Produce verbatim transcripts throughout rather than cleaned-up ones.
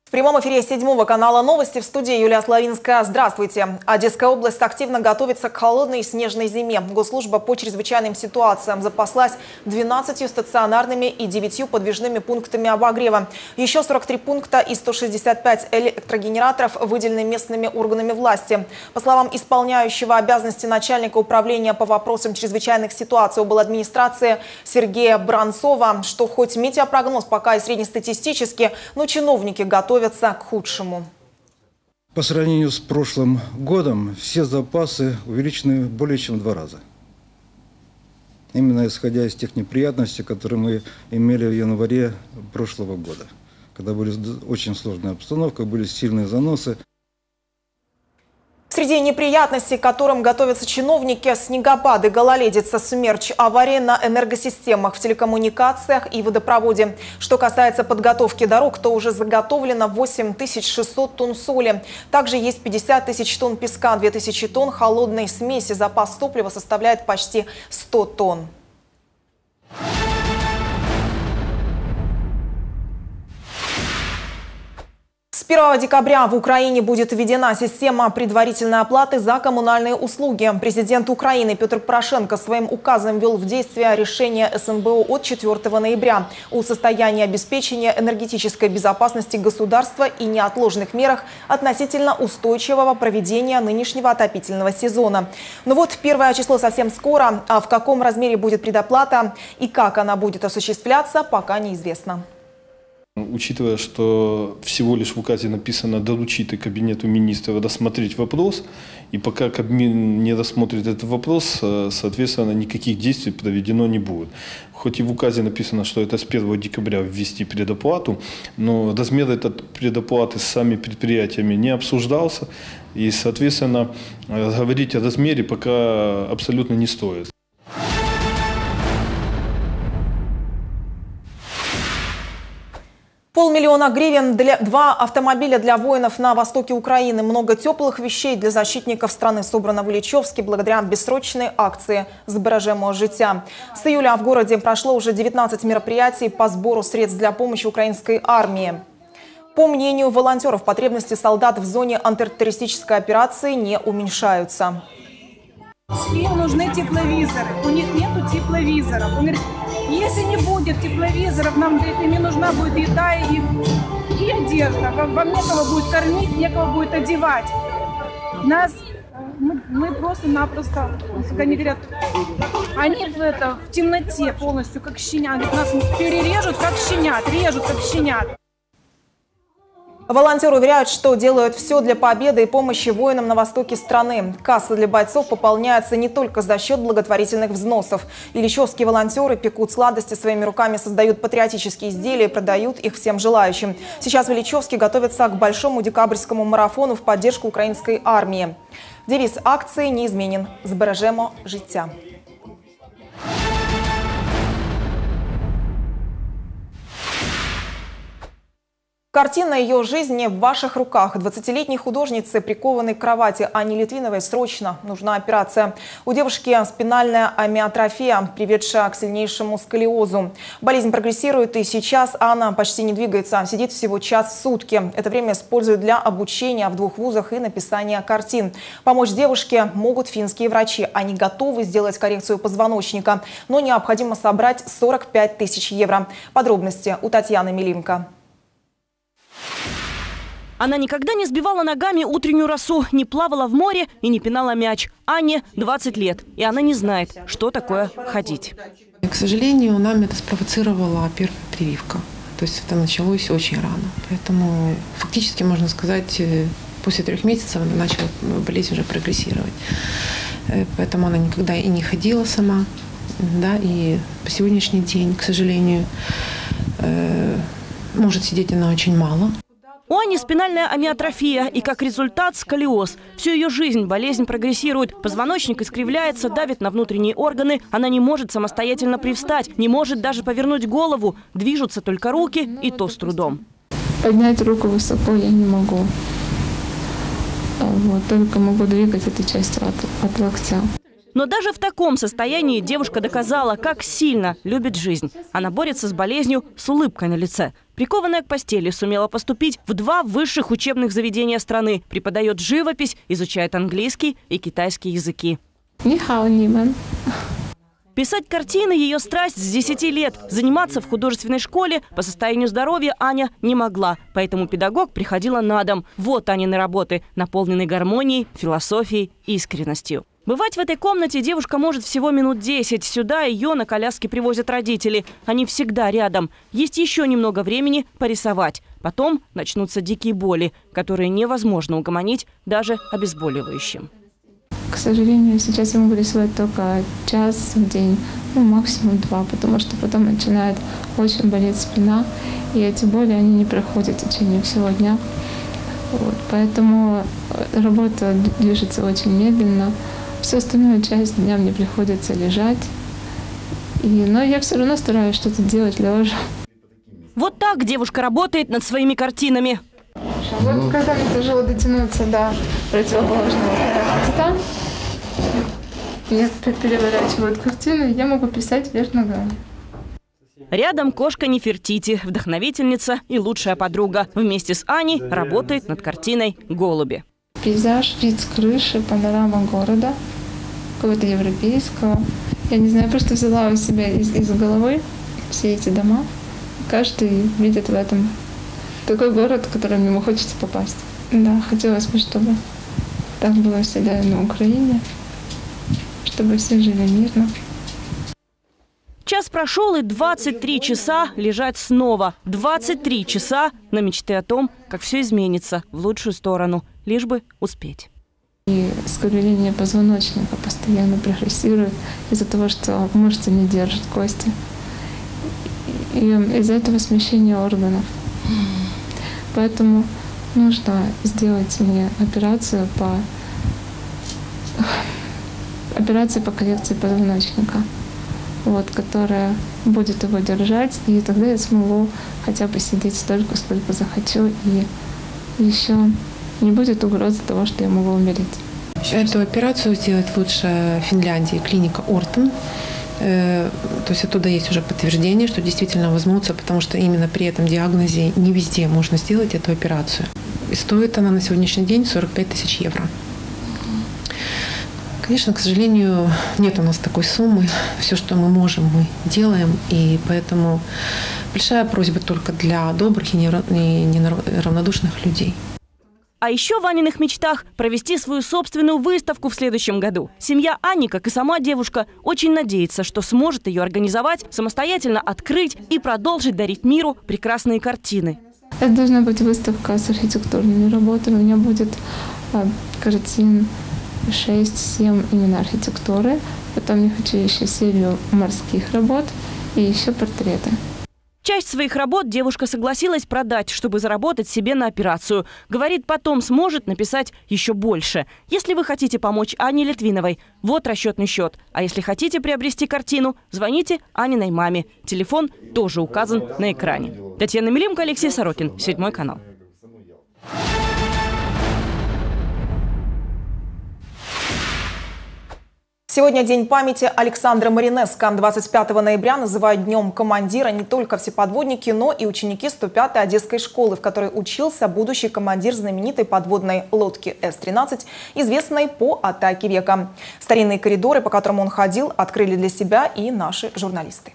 В прямом эфире седьмого канала новости, в студии Юлия Славинская. Здравствуйте. Одесская область активно готовится к холодной и снежной зиме. Госслужба по чрезвычайным ситуациям запаслась двенадцатью стационарными и девятью подвижными пунктами обогрева. Еще сорок три пункта и сто шестьдесят пять электрогенераторов выделены местными органами власти. По словам исполняющего обязанности начальника управления по вопросам чрезвычайных ситуаций обладминистрации Сергея Бранцова, что хоть метеопрогноз пока и среднестатистический, но чиновники готовы к худшему. По сравнению с прошлым годом все запасы увеличены более чем в два раза. Именно исходя из тех неприятностей, которые мы имели в январе прошлого года, когда были очень сложная обстановка, были сильные заносы. Среди неприятностей, к которым готовятся чиновники: снегопады, гололедица, смерч, аварии на энергосистемах, в телекоммуникациях и водопроводе. Что касается подготовки дорог, то уже заготовлено восемь тысяч шестьсот тонн соли. Также есть пятьдесят тысяч тонн песка, две тысячи тонн холодной смеси. Запас топлива составляет почти сто тонн. С первого декабря в Украине будет введена система предварительной оплаты за коммунальные услуги. Президент Украины Петр Порошенко своим указом ввел в действие решение эс эн бэ о от четвёртого ноября о состоянии обеспечения энергетической безопасности государства и неотложных мерах относительно устойчивого проведения нынешнего отопительного сезона. Но вот первое число совсем скоро, а в каком размере будет предоплата и как она будет осуществляться, пока неизвестно. Учитывая, что всего лишь в указе написано «доручить Кабинету министров рассмотреть вопрос», и пока Кабмин не рассмотрит этот вопрос, соответственно, никаких действий проведено не будет. Хоть и в указе написано, что это с первого декабря ввести предоплату, но размер этой предоплаты с самими предприятиями не обсуждался, и, соответственно, говорить о размере пока абсолютно не стоит. Полмиллиона гривен, для, два автомобиля для воинов на востоке Украины, много теплых вещей для защитников страны собрано в Ильичевске благодаря бессрочной акции «Збережемо життя». С июля в городе прошло уже девятнадцать мероприятий по сбору средств для помощи украинской армии. По мнению волонтеров, потребности солдат в зоне антитеррористической операции не уменьшаются. Им нужны тепловизоры, у них нету тепловизоров. Он говорит, если не будет тепловизоров, нам им нужна будет еда и, и одежда. Вам некого будет кормить, некого будет одевать. Нас, мы, мы просто-напросто, как они говорят, они в, это, в темноте полностью, как щенят. Нас перережут, как щенят, режут, как щенят. Волонтеры уверяют, что делают все для победы и помощи воинам на востоке страны. Касса для бойцов пополняется не только за счет благотворительных взносов. Ильичевские волонтеры пекут сладости своими руками, создают патриотические изделия и продают их всем желающим. Сейчас в Ильичевске готовятся к большому декабрьскому марафону в поддержку украинской армии. Девиз акции неизменен – «Збережемо життя». Картина ее жизни в ваших руках. двадцатилетней художнице, прикованной к кровати Анне Литвиновой, срочно нужна операция. У девушки спинальная амиотрофия, приведшая к сильнейшему сколиозу. Болезнь прогрессирует, и сейчас Анна почти не двигается. Сидит всего час в сутки. Это время используют для обучения в двух вузах и написания картин. Помочь девушке могут финские врачи. Они готовы сделать коррекцию позвоночника, но необходимо собрать сорок пять тысяч евро. Подробности у Татьяны Милинко. Она никогда не сбивала ногами утреннюю росу, не плавала в море и не пинала мяч. Анне двадцать лет, и она не знает, что такое ходить. К сожалению, нам это спровоцировала первая прививка. То есть это началось очень рано. Поэтому фактически, можно сказать, после трех месяцев она начала болезнь уже прогрессировать. Поэтому она никогда и не ходила сама. Да, и по сегодняшний день, к сожалению, может сидеть она очень мало. У Ани спинальная амиотрофия и, как результат, сколиоз. Всю ее жизнь болезнь прогрессирует. Позвоночник искривляется, давит на внутренние органы. Она не может самостоятельно привстать, не может даже повернуть голову. Движутся только руки, и то с трудом. Поднять руку высоко я не могу. Вот, только могу двигать этой частью от, от локтя. Но даже в таком состоянии девушка доказала, как сильно любит жизнь. Она борется с болезнью с улыбкой на лице. Прикованная к постели сумела поступить в два высших учебных заведения страны. Преподает живопись, изучает английский и китайский языки. Нихао, ниман. Писать картины – ее страсть с десяти лет. Заниматься в художественной школе по состоянию здоровья Аня не могла. Поэтому педагог приходила на дом. Вот Анины работы, наполненные гармонией, философией и искренностью. Бывать в этой комнате девушка может всего минут десять. Сюда ее на коляске привозят родители. Они всегда рядом. Есть еще немного времени порисовать. Потом начнутся дикие боли, которые невозможно угомонить даже обезболивающим. К сожалению, сейчас я могу рисовать только час в день, ну максимум два, потому что потом начинает очень болеть спина, и эти боли, они не проходят в течение всего дня. Вот, поэтому работа движется очень медленно. Всю остальную часть дня мне приходится лежать, и, но я все равно стараюсь что-то делать лежа. Вот так девушка работает над своими картинами. Вот когда мне тяжело дотянуться до противоположного листа, я переворачиваю картину, и я могу писать вверх ногами. Рядом кошка Нефертити, вдохновительница и лучшая подруга. Вместе с Аней работает над картиной «Голуби». Пейзаж, вид с крыши, панорама города, какого-то европейского. Я не знаю, я просто взяла у себя из, из головы все эти дома. Каждый видит в этом такой город, в который ему хочется попасть. Да, хотелось бы, чтобы так было всегда на Украине, чтобы все жили мирно. Час прошел, и двадцать три часа лежать снова. двадцать три часа на мечты о том, как все изменится в лучшую сторону, лишь бы успеть. И искривление позвоночника постоянно прогрессирует из-за того, что мышцы не держат кости. И из-за этого смещение органов. Поэтому нужно сделать мне операцию по операцию по коррекции позвоночника, вот, которая будет его держать, и тогда я смогу хотя бы сидеть столько, сколько захочу, и еще не будет угрозы того, что я могу умереть. Эту операцию сделать лучше в Финляндии, клиника Ортон. То есть оттуда есть уже подтверждение, что действительно возьмутся, потому что именно при этом диагнозе не везде можно сделать эту операцию. И стоит она на сегодняшний день сорок пять тысяч евро. Конечно, к сожалению, нет у нас такой суммы. Все, что мы можем, мы делаем. И поэтому большая просьба только для добрых и неравнодушных людей. А еще в Аниных мечтах провести свою собственную выставку в следующем году. Семья Ани, как и сама девушка, очень надеется, что сможет ее организовать, самостоятельно открыть и продолжить дарить миру прекрасные картины. Это должна быть выставка с архитектурными работами. У меня будет картин шесть-семь именно архитектуры. Потом я хочу еще серию морских работ и еще портреты. Часть своих работ девушка согласилась продать, чтобы заработать себе на операцию. Говорит, потом сможет написать еще больше. Если вы хотите помочь Ане Литвиновой, вот расчетный счет. А если хотите приобрести картину, звоните Аниной маме. Телефон тоже указан на экране. Татьяна Милимко, Алексей Сорокин, Седьмой канал. Сегодня день памяти Александра Маринеско. двадцать пятого ноября называют днем командира не только все подводники, но и ученики сто пятой Одесской школы, в которой учился будущий командир знаменитой подводной лодки Эс тринадцать, известной по атаке века. Старинные коридоры, по которым он ходил, открыли для себя и наши журналисты.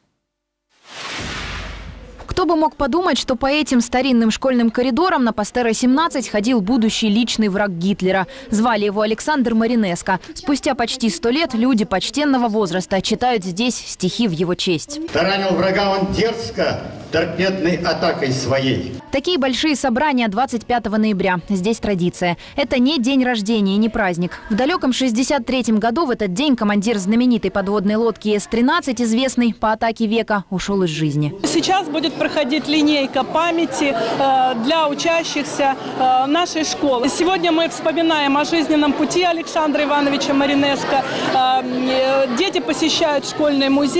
Кто бы мог подумать, что по этим старинным школьным коридорам на Пастера семнадцать ходил будущий личный враг Гитлера. Звали его Александр Маринеско. Спустя почти сто лет люди почтенного возраста читают здесь стихи в его честь. Таранил врага он дерзко, торпедной атакой своей. Такие большие собрания двадцать пятого ноября. Здесь традиция. Это не день рождения и не праздник. В далеком шестьдесят третьем году в этот день командир знаменитой подводной лодки Эс тринадцать, известный по атаке века, ушел из жизни. Сейчас будет проходить линейка памяти э, для учащихся э, нашей школы. Сегодня мы вспоминаем о жизненном пути Александра Ивановича Маринеско. Э, дети посещают школьный музей.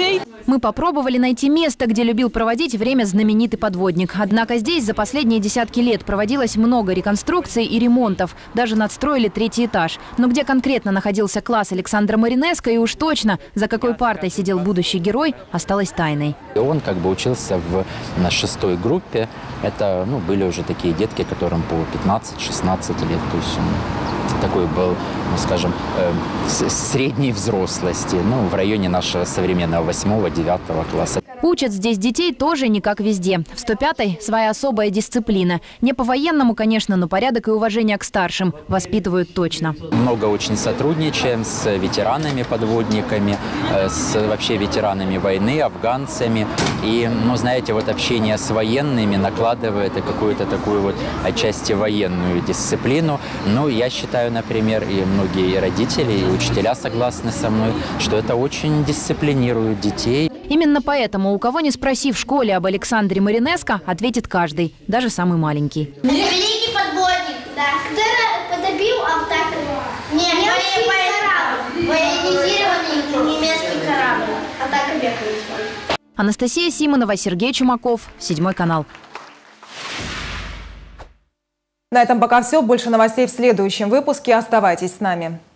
Мы попробовали найти место, где любил проводить время знаменитый подводник. Однако здесь за последние десятки лет проводилось много реконструкций и ремонтов. Даже надстроили третий этаж. Но где конкретно находился класс Александра Маринеско и уж точно, за какой партой сидел будущий герой, осталось тайной. Он как бы учился в, на шестой группе. Это ну, были уже такие детки, которым по пятнадцать-шестнадцать лет. То есть он такой был, ну, скажем, э, средней взрослости, ну, в районе нашего современного восьмого-девятого класса. Учат здесь детей тоже не как везде. В сто пятой своя особая дисциплина. Не по-военному, конечно, но порядок и уважение к старшим воспитывают точно. Много очень сотрудничаем с ветеранами-подводниками, с вообще ветеранами войны, афганцами. И, ну, знаете, вот общение с военными накладывает и какую-то такую вот отчасти военную дисциплину. Ну, я считаю, например, и многие родители, и учителя согласны со мной, что это очень дисциплинирует детей. Именно поэтому, у кого не спроси в школе об Александре Маринеско, ответит каждый, даже самый маленький. Великий подводник, да. Который подобил атаку. Нет, корабль. Военизированный немецкий корабль. Атака Бековича. Анастасия Симонова, Сергей Чумаков, Седьмой канал. На этом пока все. Больше новостей в следующем выпуске. Оставайтесь с нами.